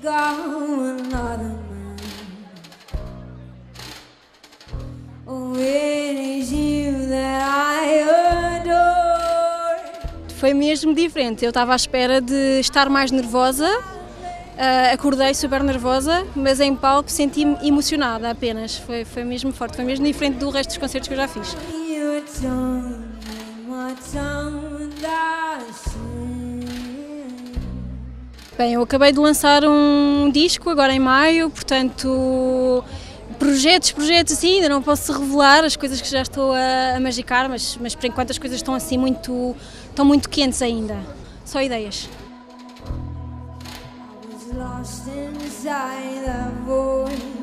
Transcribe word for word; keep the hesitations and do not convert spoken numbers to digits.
Foi mesmo diferente, eu estava à espera de estar mais nervosa, uh, acordei super nervosa, mas em palco senti-me emocionada apenas, foi, foi mesmo forte, foi mesmo diferente do resto dos concertos que eu já fiz. Bem, eu acabei de lançar um disco agora em maio, portanto, projetos, projetos assim, ainda não posso revelar as coisas que já estou a, a magicar, mas, mas por enquanto as coisas estão assim muito, estão muito quentes ainda, só ideias. I was lost inside the void.